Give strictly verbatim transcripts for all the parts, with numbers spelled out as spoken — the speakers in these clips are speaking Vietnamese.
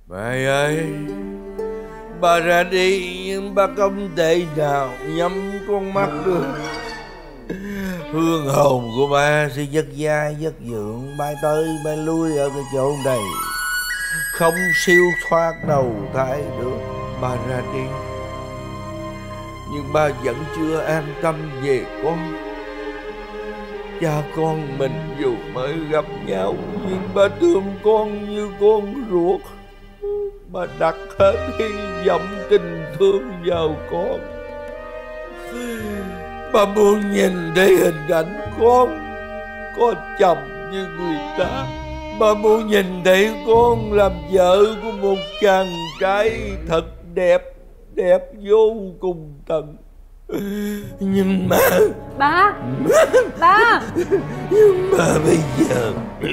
Mẹ ơi, bà ra đi nhưng bà không thể nào nhắm con mắt được. Hương hồn của bà sẽ giấc dai giấc dưỡng, bay tới bay lui ở cái chỗ này, không siêu thoát đầu thai được. Bà ra đi nhưng bà vẫn chưa an tâm về con. Cha con mình dù mới gặp nhau nhưng bà thương con như con ruột. Bà đặt hết hy vọng tình thương vào con. Bà muốn nhìn thấy hình ảnh con có chồng như người ta. Bà muốn nhìn thấy con làm vợ của một chàng trai thật đẹp, đẹp vô cùng tận. Nhưng mà Ba Ba Nhưng mà bây giờ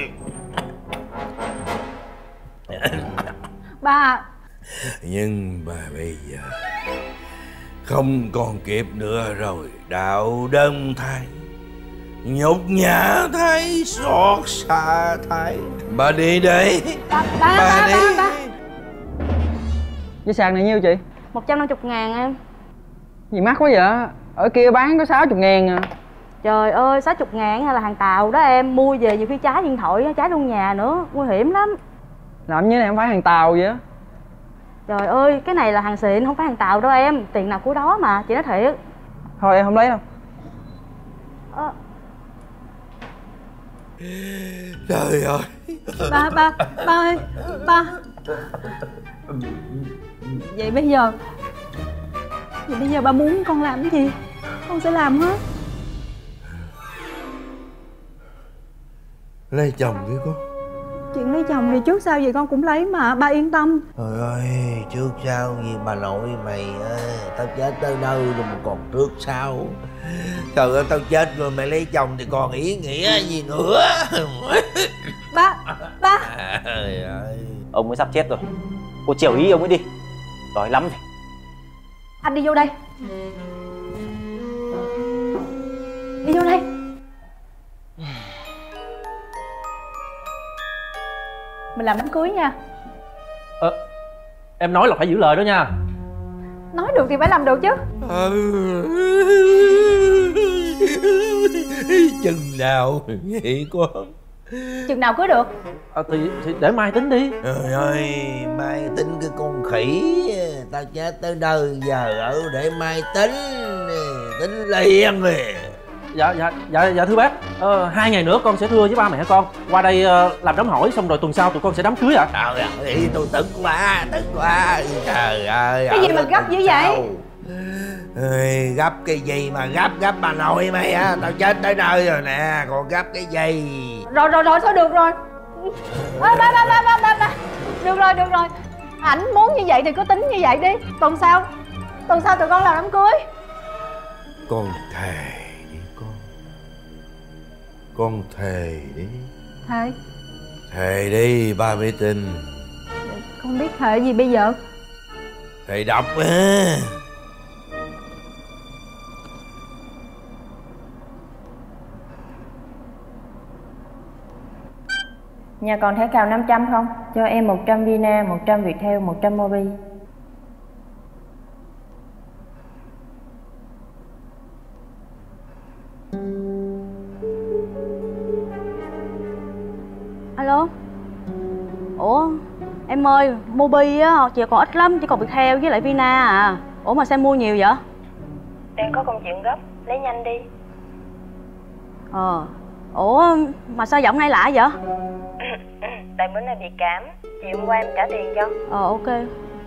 Ba Nhưng mà bây giờ không còn kịp nữa rồi. Đạo đơn thay, nhục nhã thay, xót xa thay. Bà đi đi. Ba Ba Ba, đi. ba, ba. Cái sàn này nhiêu chị? Một trăm năm mươi ngàn em. Gì mắc quá vậy? Ở kia bán có sáu mươi ngàn à. Trời ơi, sáu mươi ngàn hay là hàng Tàu đó em. Mua về nhiều khi trái điện thoại, trái trong nhà nữa. Nguy hiểm lắm. Làm như này không phải hàng Tàu vậy á. Trời ơi, cái này là hàng xịn, không phải hàng Tàu đâu em. Tiền nào của đó mà, chị nói thiệt. Thôi em không lấy đâu. Ờ. Trời ơi. Ba, ba, ba ơi, ba. Vậy bây giờ Vậy bây giờ ba muốn con làm cái gì con sẽ làm hết. Lấy chồng đi con. Chuyện lấy chồng thì trước sau gì con cũng lấy mà, ba yên tâm. Trời ơi, trước sau gì bà nội mày ơi. Tao chết tới đâu rồi mà còn trước sau. Trời ơi, tao chết rồi mày lấy chồng thì còn ý nghĩa gì nữa. Ba, ba. Trời ơi. Ông mới sắp chết rồi, cô chiều ý ông ấy đi. Đói lắm rồi. Anh đi vô đây. Đi vô đây. Mình làm đám cưới nha. Ờ, em nói là phải giữ lời đó nha. Nói được thì phải làm được chứ. Chừng nào vậy con? Chừng nào cưới được? À, thì, thì để mai tính đi. Trời ơi, mai tính cái con khỉ. Tao chết tới đời giờ ở để mai tính. Tính liền rồi. Dạ dạ dạ dạ thưa bác, ờ, hai ngày nữa con sẽ thưa với ba mẹ con qua đây uh, làm đám hỏi, xong rồi tuần sau tụi con sẽ đám cưới ạ. À? Trời ơi, tôi tức quá, tức quá. Trời ơi. Cái gì mà gấp dữ vậy? Ê, gấp cái gì mà gấp, gấp bà nội mày á. Tao chết tới nơi rồi nè, còn gấp cái gì? Rồi rồi rồi, thôi được rồi. À, ba, ba, ba, ba, ba, ba. Được rồi, được rồi. Ảnh muốn như vậy thì cứ tính như vậy đi. Tuần sau Tuần sau tụi con làm đám cưới. Con thề đi con. Con thề đi. Thề? Thề đi, ba mới tin. Con biết thề gì bây giờ? Thề độc á. Nhà còn thẻ cào năm trăm không? Cho em một trăm Vina, một trăm Viettel, một trăm Mobi. Alo. Ủa em ơi, Mobi á chị còn ít lắm, chỉ còn Viettel với lại Vina à. Ủa mà sao mua nhiều vậy? Đang có công chuyện gấp, lấy nhanh đi. Ờ. Ủa mà sao giọng nay lạ vậy? Tại bữa nay bị cảm, chiều hôm qua em trả tiền cho. Ờ ok.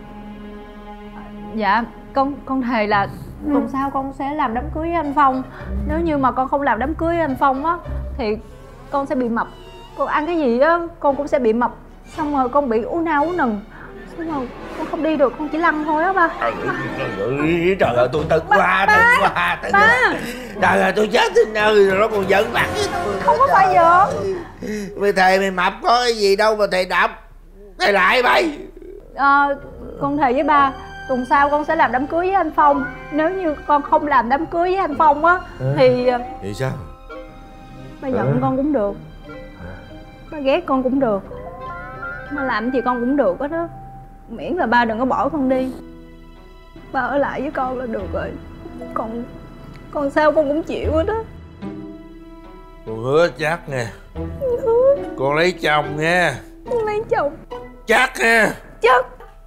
Dạ con con thề là tuần sau con sẽ làm đám cưới với anh Phong. Nếu như mà con không làm đám cưới với anh Phong á thì con sẽ bị mập. Con ăn cái gì á con cũng sẽ bị mập. Xong rồi con bị ú nao ú nừng. Xong rồi con không đi được, con chỉ lăn thôi á ba. Trời ơi, trời ơi, tôi tức quá, tức quá, tức quá. Trời ơi, tôi chết tới nơi rồi, nó còn giận mặt với tôi. Không có phải giỡn. Mày thề mày mập có cái gì đâu mà thề đập. Thề lại mày. Ờ, con thề với ba tuần sau con sẽ làm đám cưới với anh Phong. Nếu như con không làm đám cưới với anh Phong á thì Thì sao? ba giận con cũng được, ba ghét con cũng được, mà làm gì con cũng được hết á. Miễn là ba đừng có bỏ con đi. Ba ở lại với con là được rồi. Còn Còn sao con cũng chịu hết đó. Con hứa chắc nè. Con lấy chồng nha. Con lấy chồng. Chắc nha. Chắc.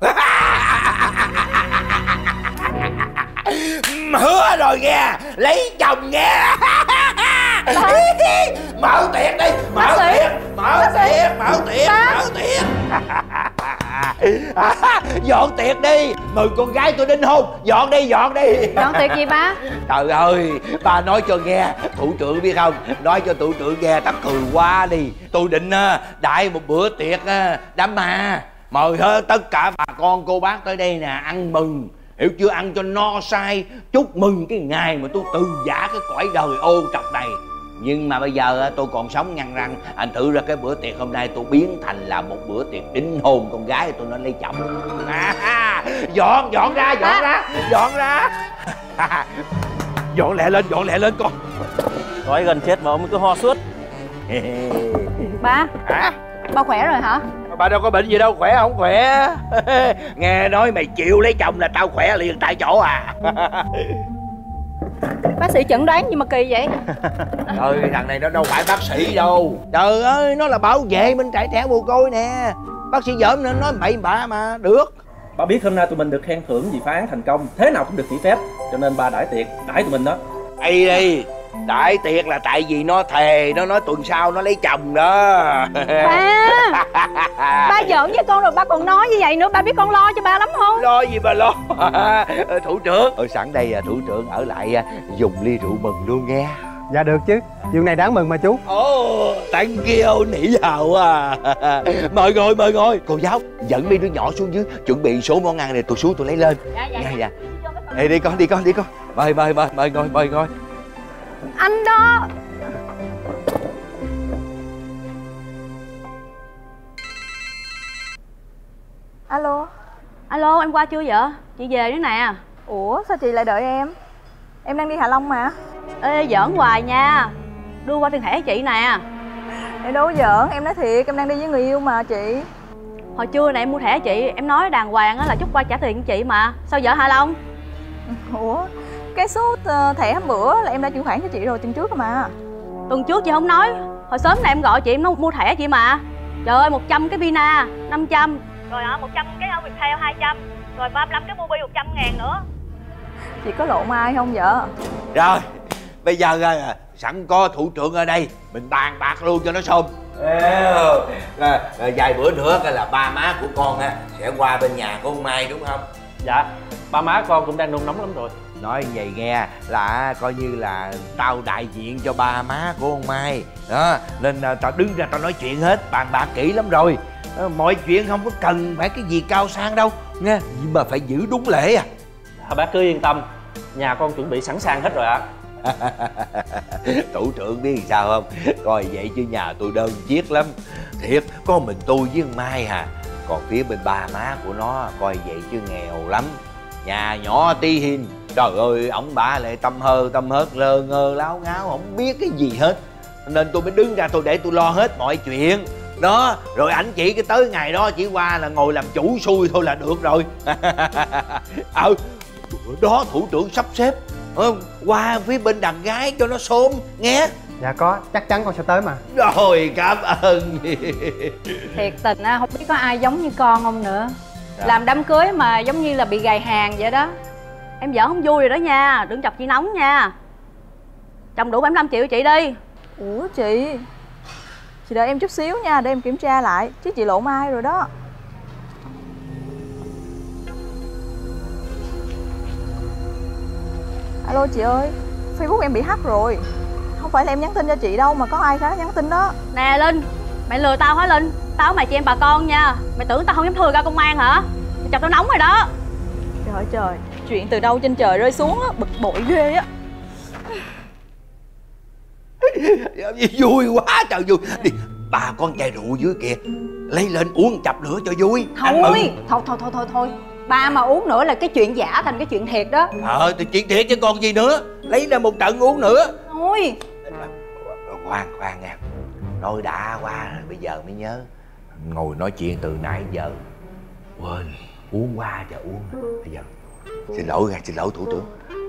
Hứa rồi nha. Lấy chồng nha. Mở tiệc đi. Mở tiệc. Mở tiệc. Mở tiệc. Mở tiệc. Dọn tiệc đi. Mời con gái tôi đính hôn. Dọn đi, dọn đi. Dọn tiệc gì ba? Trời ơi, ba nói cho nghe. Thủ trưởng biết không? Nói cho thủ trưởng nghe, tắc cười quá đi. Tôi định đại một bữa tiệc đám ma, mời hết tất cả bà con cô bác tới đây nè, ăn mừng, hiểu chưa? Ăn cho no say, chúc mừng cái ngày mà tôi từ giã cái cõi đời ô trọc này. Nhưng mà bây giờ tôi còn sống nhăn răng. Anh thử ra cái bữa tiệc hôm nay tôi biến thành là một bữa tiệc đính hôn con gái tôi, nó lấy chồng. À, dọn dọn ra, dọn à. ra dọn ra. Dọn lẹ lên, dọn lẹ lên con. Nói gần chết mà ông cứ ho suốt. Ba. Hả? Ba khỏe rồi hả? Ba đâu có bệnh gì đâu, khỏe không khỏe. Nghe nói mày chịu lấy chồng là tao khỏe liền tại chỗ à. Bác sĩ chẩn đoán gì mà kỳ vậy? Trời, thằng này nó đâu phải bác sĩ đâu. Trời ơi, nó là bảo vệ bên trại trẻ mồ côi nè. Bác sĩ dởm nên nói bậy bạ mà được. Ba biết hôm nay tụi mình được khen thưởng vì phá án thành công, thế nào cũng được nghỉ phép, cho nên ba đãi tiệc đãi tụi mình đó. Ây đi, đãi tiệc là tại vì nó thề, nó nói tuần sau nó lấy chồng đó. Ba, ba giỡn với con rồi ba còn nói như vậy nữa, ba biết con lo cho ba lắm không? Lo gì mà lo. Thủ trưởng, ở sẵn đây thủ trưởng ở lại dùng ly rượu mừng luôn nghe. Dạ được chứ, chuyện này đáng mừng mà chú. Ồ, oh, thank you, nỉ giàu à. Mời ngồi, mời ngồi. Cô giáo, dẫn mấy đứa nhỏ xuống dưới, chuẩn bị số món ăn này, tôi xuống tôi lấy lên. Dạ, dạ, dạ, dạ. Ê, đi con, đi con, đi con. Mời, mời, mời, mời ngồi, mời ngồi. Anh đó. Alo. Alo, em qua chưa vậy? Chị về nữa nè. Ủa sao chị lại đợi em? Em đang đi Hạ Long mà. Ê, giỡn hoài nha. Đưa qua tiền thẻ chị nè. Em đâu có giỡn, em nói thiệt, em đang đi với người yêu mà chị. Hồi trưa này em mua thẻ chị, em nói đàng hoàng là chút qua trả tiền cho chị mà. Sao vợ Hạ Long? Ủa, cái số thẻ hôm bữa là em đã chuyển khoản cho chị rồi tuần trước rồi mà. Tuần trước chị không nói. Hồi sớm này em gọi chị em nói mua thẻ chị mà. Trời ơi, một trăm cái Vina, năm trăm. Rồi hả, một trăm cái ở Viettel hai trăm. Rồi ba mươi lăm cái Mobi một trăm ngàn nữa. Chị có lộ mai không vợ? Rồi, bây giờ sẵn có thủ trưởng ở đây, mình bàn bạc luôn cho nó xong. À, vài bữa nữa là ba má của con sẽ qua bên nhà của ông Mai đúng không? Dạ, ba má con cũng đang nôn nóng lắm rồi. Nói vậy nghe là coi như là tao đại diện cho ba má của ông Mai đó, nên tao đứng ra tao nói chuyện hết, bàn bạc kỹ lắm rồi. Mọi chuyện không có cần phải cái gì cao sang đâu nghe, nhưng mà phải giữ đúng lễ à. À, bác cứ yên tâm, nhà con chuẩn bị sẵn sàng hết rồi ạ. À. Thủ trưởng biết sao không, coi vậy chứ nhà tôi đơn chiếc lắm thiệt, có mình tôi với ông Mai à. Còn phía bên ba má của nó coi vậy chứ nghèo lắm, nhà nhỏ tí hin. Trời ơi, ổng bả lại tâm hơ tâm hớt lơ ngơ láo ngáo, không biết cái gì hết, nên tôi mới đứng ra tôi để tôi lo hết mọi chuyện đó. Rồi ảnh chỉ cái tới ngày đó chỉ qua là ngồi làm chủ xui thôi là được rồi. Ờ đó, thủ trưởng sắp xếp qua phía bên đàn gái cho nó xôm nghe. Dạ có, chắc chắn con sẽ tới mà. Rồi, cảm ơn. Thiệt tình á, không biết có ai giống như con không nữa. Dạ. Làm đám cưới mà giống như là bị gầy hàng vậy đó. Em vợ không vui rồi đó nha, đừng chọc chị nóng nha. Chồng đủ bảy mươi lăm triệu chị đi. Ủa chị, chị đợi em chút xíu nha, để em kiểm tra lại, chứ chị lộ mai rồi đó. Alo chị ơi, Facebook em bị hack rồi. Không phải là em nhắn tin cho chị đâu, mà có ai khác nhắn tin đó. Nè Linh, mày lừa tao hả Linh? Tao mày chị em bà con nha. Mày tưởng tao không dám thừa ra công an hả? Mày chọc tao nóng rồi đó. Trời ơi trời, chuyện từ đâu trên trời rơi xuống á, bực bội ghê á. Vui quá trời vui. Đi, bà con chai rượu dưới kìa, lấy lên uống chập nữa cho vui. Thôi, thôi thôi thôi thôi thôi. Ba mà uống nữa là cái chuyện giả thành cái chuyện thiệt đó. Ờ thì chuyện thiệt chứ còn gì nữa, lấy ra một trận uống nữa. Thôi. Khoan khoan nha, nói đã qua rồi bây giờ mới nhớ, ngồi nói chuyện từ nãy giờ quên Uống qua chờ uống. Bây giờ xin lỗi nha, xin lỗi thủ trưởng.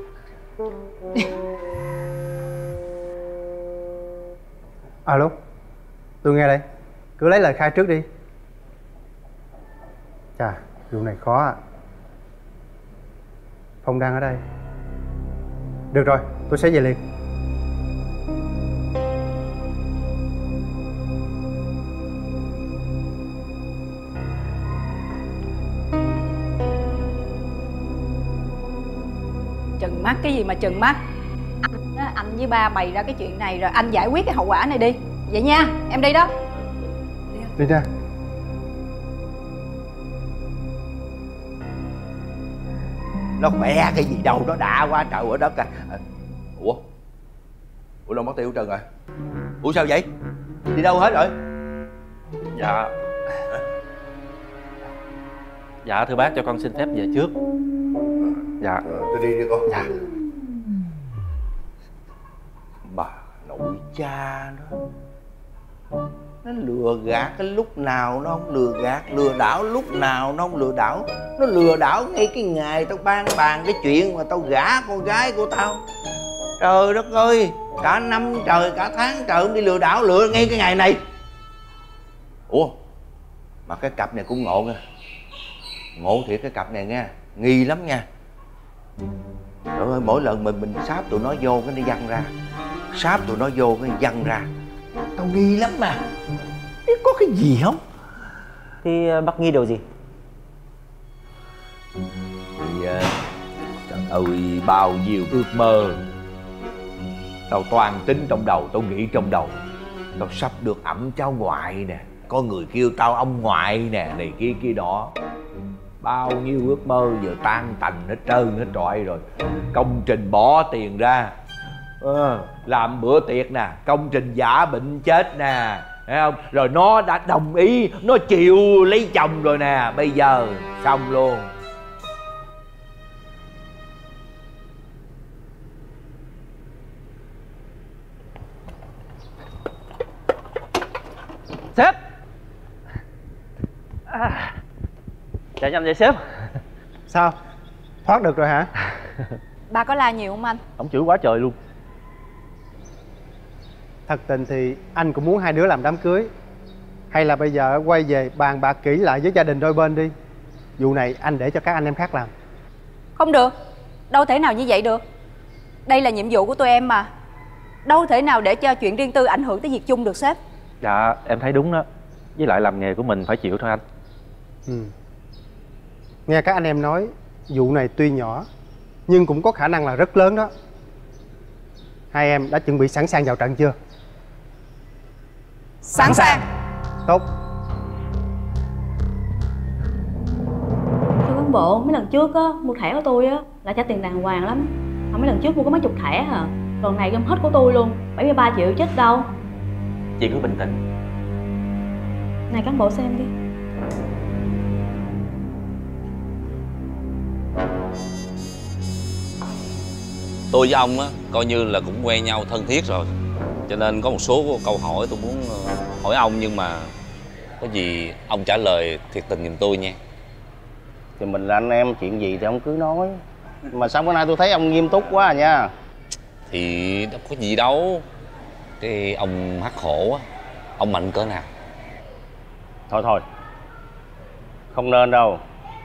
Alo, tôi nghe đây. Cứ lấy lời khai trước đi. Chà, vụ này khó à. Phong đang ở đây. Được rồi, tôi sẽ về liền. Trừng mắt cái gì mà trừng mắt. Anh á, anh với ba bày ra cái chuyện này rồi anh giải quyết cái hậu quả này đi. Vậy nha, em đi đó. Đi ra. Nó khỏe cái gì đâu, nó đã quá trời ở đất à. Ủa Ủa đâu mất tiêu Trần rồi? Ủa sao vậy? Đi đâu hết rồi? Dạ Dạ thưa bác, cho con xin phép về trước. Dạ Ờ, tôi đi đi con. Dạ. Bà nội cha nó Nó lừa gạt cái lúc nào nó không lừa gạt, lừa đảo lúc nào nó không lừa đảo. Nó lừa đảo ngay cái ngày tao ban bàn cái chuyện mà tao gả con gái của tao. Trời đất ơi, cả năm trời cả tháng trời không đi lừa đảo, lừa ngay cái ngày này. Ủa mà cái cặp này cũng ngộ nha. Ngộ thiệt cái cặp này nha, nghi lắm nha. Trời ơi, mỗi lần mình mình sáp tụi nó vô cái nó văng ra, sáp tụi nó vô cái văng ra. Tao nghi lắm mà. Có cái gì không? Thì bác nghi điều gì? Thì trời ơi, bao nhiêu ước mơ tao toàn tính trong đầu, tao nghĩ trong đầu tao sắp được ẵm cháu ngoại nè, có người kêu tao ông ngoại nè, này kia kia đó. Bao nhiêu ước mơ giờ tan tành hết trơn hết trọi rồi. Công trình bỏ tiền ra, ờ, làm bữa tiệc nè, công trình giả bệnh chết nè, thấy không? Rồi nó đã đồng ý, nó chịu lấy chồng rồi nè. Bây giờ xong luôn. Sếp à, chạy nhanh vậy sếp. Sao? Thoát được rồi hả? Ba có la nhiều không anh? Ông chửi quá trời luôn. Thật tình thì anh cũng muốn hai đứa làm đám cưới. Hay là bây giờ quay về bàn bạc kỹ lại với gia đình đôi bên đi. Vụ này anh để cho các anh em khác làm. Không được, đâu thể nào như vậy được. Đây là nhiệm vụ của tụi em mà. Đâu thể nào để cho chuyện riêng tư ảnh hưởng tới việc chung được sếp. Dạ em thấy đúng đó. Với lại làm nghề của mình phải chịu thôi anh. Ừ. Nghe các anh em nói, vụ này tuy nhỏ nhưng cũng có khả năng là rất lớn đó. Hai em đã chuẩn bị sẵn sàng vào trận chưa? Sẵn sàng. Tốt. Thưa cán bộ, mấy lần trước á, mua thẻ của tôi á là trả tiền đàng hoàng lắm. Mà mấy lần trước mua có mấy chục thẻ hả? Lần này gom hết của tôi luôn, bảy mươi ba triệu chết đâu. Chị cứ bình tĩnh. Này cán bộ xem đi. Tôi với ông á coi như là cũng quen nhau thân thiết rồi, cho nên có một số câu hỏi tôi muốn hỏi ông, nhưng mà có gì ông trả lời thiệt tình giùm tôi nha. Thì mình là anh em, chuyện gì thì ông cứ nói. Mà sao bữa nay tôi thấy ông nghiêm túc quá à nha. Thì đâu có gì đâu. Cái ông hắc hổ á, ông mạnh cỡ nào? Thôi thôi, không nên đâu.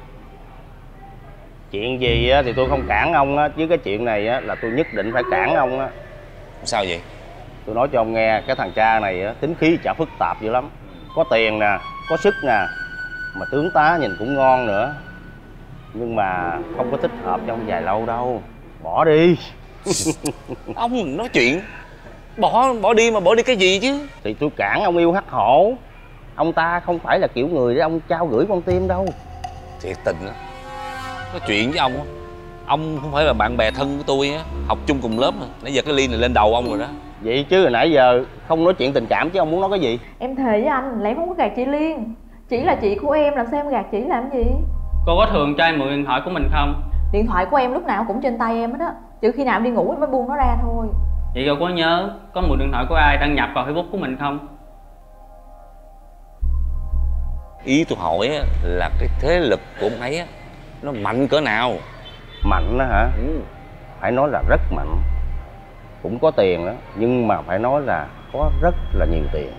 Chuyện gì á thì tôi không cản ông á, chứ cái chuyện này á là tôi nhất định phải cản ông á. Sao vậy? Tôi nói cho ông nghe, cái thằng cha này á tính khí chả phức tạp dữ lắm. Có tiền nè, có sức nè, mà tướng tá nhìn cũng ngon nữa. Nhưng mà không có thích hợp cho ông dài lâu đâu. Bỏ đi. Ông nói chuyện bỏ bỏ đi mà bỏ đi cái gì chứ? Thì tôi cản ông yêu hắc hổ. Ông ta không phải là kiểu người để ông trao gửi con tim đâu. Thiệt tình á, nói chuyện với ông á, ông không phải là bạn bè thân của tôi á, học chung cùng lớp mà. Nãy giờ cái ly này lên đầu ông rồi đó. Vậy chứ hồi nãy giờ không nói chuyện tình cảm chứ ông muốn nói cái gì? Em thề với anh là em không có gạt chị Liên. Chỉ là chị của em, làm sao em gạt chị làm gì? Cô có thường cho em mượn điện thoại của mình không? Điện thoại của em lúc nào cũng trên tay em hết á. Trừ khi nào em đi ngủ em mới buông nó ra thôi. Vậy cô có nhớ có mượn điện thoại của ai đăng nhập vào Facebook của mình không? Ý tôi hỏi á, là cái thế lực của ông ấy á, nó mạnh cỡ nào? Mạnh đó hả? Ừ. Phải nói là rất mạnh. Cũng có tiền đó, nhưng mà phải nói là có rất là nhiều tiền.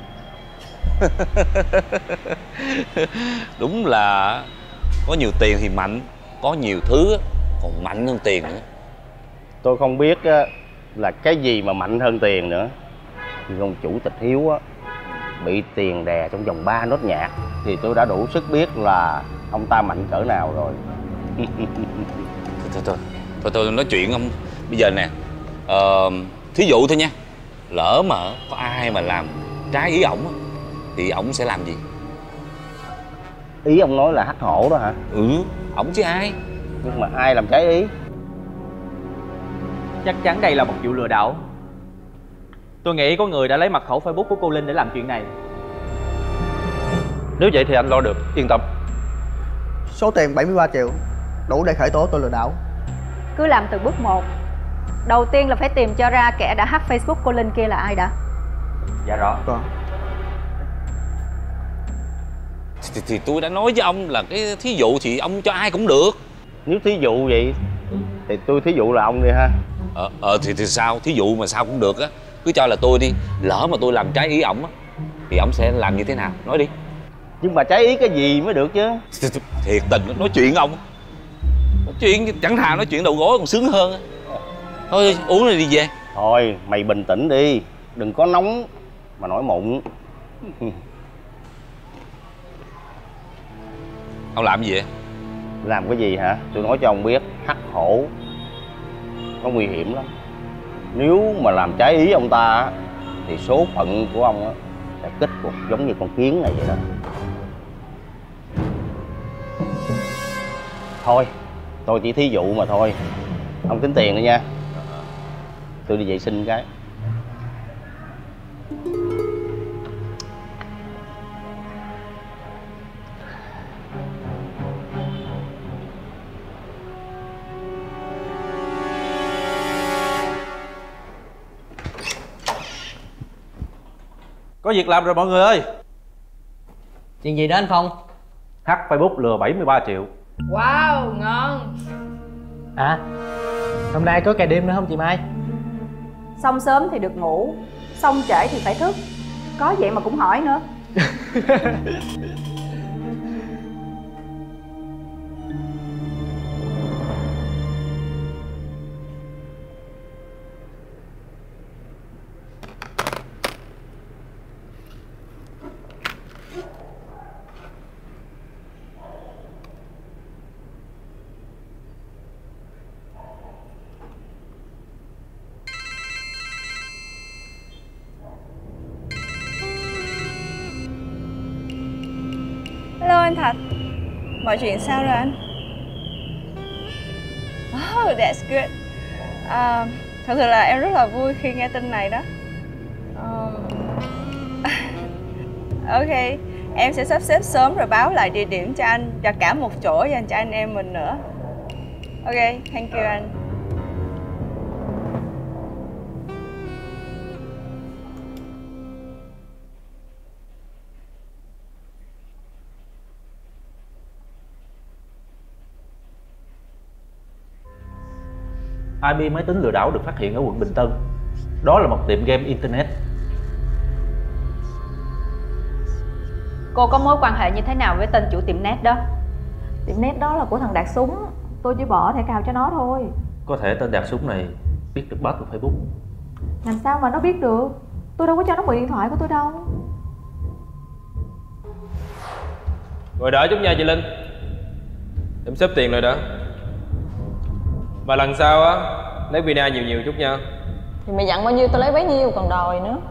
Đúng là có nhiều tiền thì mạnh, có nhiều thứ còn mạnh hơn tiền nữa. Tôi không biết á, là cái gì mà mạnh hơn tiền nữa. Nhưng ông chủ tịch Hiếu á, bị tiền đè trong vòng ba nốt nhạc thì tôi đã đủ sức biết là ông ta mạnh cỡ nào rồi. Thôi thôi thôi tôi nói chuyện ông bây giờ nè. Ờ, thí dụ thôi nha, lỡ mà có ai mà làm trái ý ổng thì ổng sẽ làm gì? Ý ông nói là hắc hổ đó hả? Ừ, ổng chứ ai. Nhưng mà ai làm trái ý? Chắc chắn đây là một vụ lừa đảo. Tôi nghĩ có người đã lấy mật khẩu Facebook của cô Linh để làm chuyện này. Nếu vậy thì anh lo được, yên tâm. Số tiền bảy mươi ba triệu đủ để khởi tố tôi lừa đảo. Cứ làm từ bước một. Đầu tiên là phải tìm cho ra kẻ đã hack Facebook cô Linh kia là ai đã. Dạ rõ. Còn thì, thì tôi đã nói với ông là cái thí dụ thì ông cho ai cũng được. Nếu thí dụ vậy thì tôi thí dụ là ông đi ha. Ờ, ờ thì, thì sao? Thí dụ mà sao cũng được á. Cứ cho là tôi đi. Lỡ mà tôi làm trái ý ổng á thì ổng sẽ làm như thế nào? Nói đi. Nhưng mà trái ý cái gì mới được chứ? Thiệt tình nói chuyện ông. Nói chuyện chẳng thà nói chuyện đầu gối còn sướng hơn. Thôi uống rồi đi về. Thôi mày bình tĩnh đi. Đừng có nóng mà nổi mụn. Ông làm gì vậy? Làm cái gì hả? Tôi nói cho ông biết, hắc hổ nó nguy hiểm lắm. Nếu mà làm trái ý ông ta thì số phận của ông sẽ kết cục giống như con kiến này vậy đó. Thôi, tôi chỉ thí dụ mà thôi. Ông tính tiền nữa nha. Tôi đi vệ sinh cái. Có việc làm rồi mọi người ơi. chuyện gì đó anh Phong? Hack Facebook lừa bảy mươi ba triệu. Wow, ngon. À, hôm nay có cày đêm nữa không chị Mai? Xong sớm thì được ngủ, xong trễ thì phải thức. Có vậy mà cũng hỏi nữa. Hello anh Thạch. Mọi chuyện sao rồi anh? Oh, that's good. Uh, thật sự là em rất là vui khi nghe tin này đó. Um, ok, em sẽ sắp xếp sớm rồi báo lại địa điểm cho anh và cả một chỗ dành cho anh em mình nữa. Ok, thank you anh. i pê máy tính lừa đảo được phát hiện ở quận Bình Tân. Đó là một tiệm game internet. Cô có mối quan hệ như thế nào với tên chủ tiệm net đó? Tiệm net đó là của thằng Đạt Súng. Tôi chỉ bỏ thẻ cào cho nó thôi. Có thể tên Đạt Súng này biết được password Facebook. Làm sao mà nó biết được? Tôi đâu có cho nó mượn điện thoại của tôi đâu. Ngồi đợi chút nha chị Linh. Em xếp tiền rồi đã. Và lần sau á, lấy vina nhiều nhiều chút nha. Thì mày dặn bao nhiêu tao lấy bấy nhiêu còn đòi nữa.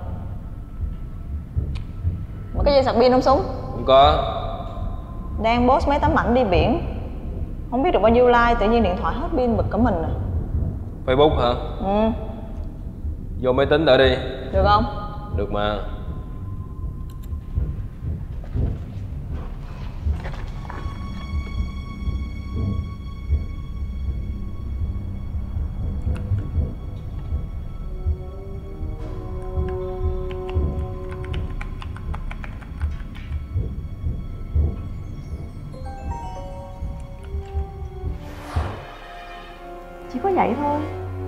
Mà cái dây sạc pin không Súng? Không có. Đang post mấy tấm ảnh đi biển, không biết được bao nhiêu like, tự nhiên điện thoại hết pin bực cả mình à. Facebook hả? Ừ. Vô máy tính đợi đi. Được không? Được mà. chỉ có vậy thôi.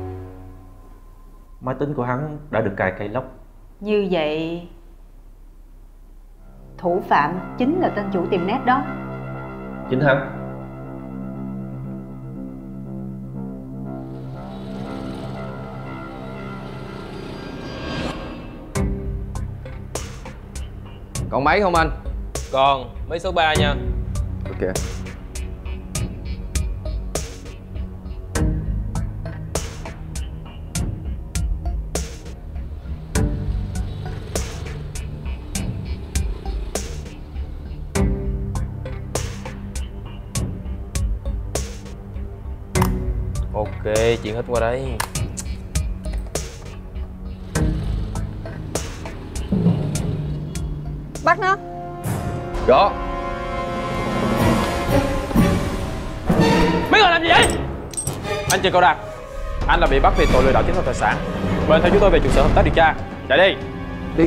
Máy tính của hắn đã được cài cây lốc. Như vậy thủ phạm chính là tên chủ tiệm net đó. Chính hắn. Còn máy không anh? Còn, máy số ba nha. Ok. Ok, chuyện hết qua đấy. Bắt nó. Đó. Mấy người làm gì vậy? Anh Trần Cao Đạt, anh là bị bắt vì tội lừa đảo chiếm đoạt tài sản. Mời theo chúng tôi về trụ sở hợp tác điều tra. Chạy đi. Đi.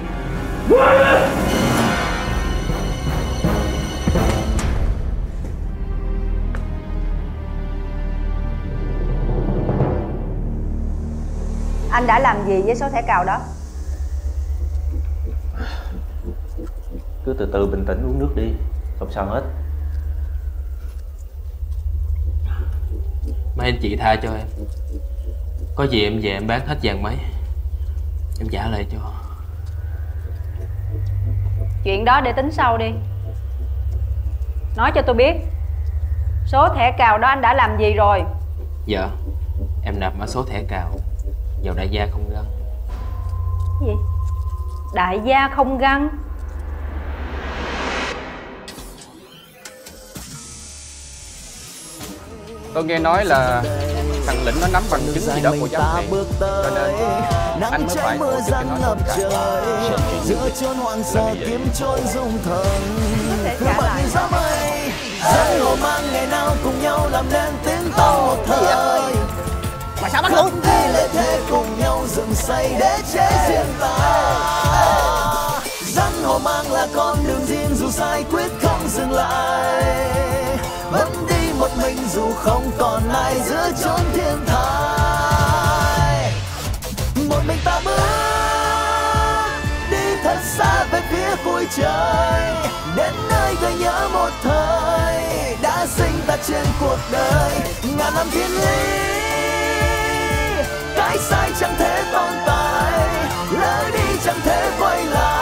Anh đã làm gì với số thẻ cào đó? Cứ từ từ bình tĩnh uống nước đi, không sao hết. Mấy anh chị tha cho em. Có gì em về em bán hết vàng mấy, em trả lại cho. Chuyện đó để tính sau đi. Nói cho tôi biết số thẻ cào đó anh đã làm gì rồi? Dạ, em nạp mã số thẻ cào vào đại gia không găng. Cái gì? Đại gia không găng? Tôi nghe nói là thằng Lĩnh nó nắm bằng chứng gì đó của giám thị, cho nên anh mới phải tổ chức cho nó tất cả. Giữa chốn hoang sơ kiếm chốn dung thần, thứ bận gió mây dân ngộ mang ngày nào cùng nhau làm nên tiếng tao một thời. Mà sao bắt luôn? Đi lệ thế cùng nhau dựng xây để chế riêng ta. Dân ngộ mang là con đường riêng dù sai quyết không dừng lại. Vẫn đi một mình dù không còn ai giữa chốn thiên thai. Một mình ta bước đi thật xa về phía cuối trời, đến nơi gợi nhớ một thời đã sinh ta trên cuộc đời. Ngàn năm thiên lý cái sai chẳng thể tồn tại, lỡ đi chẳng thể quay lại.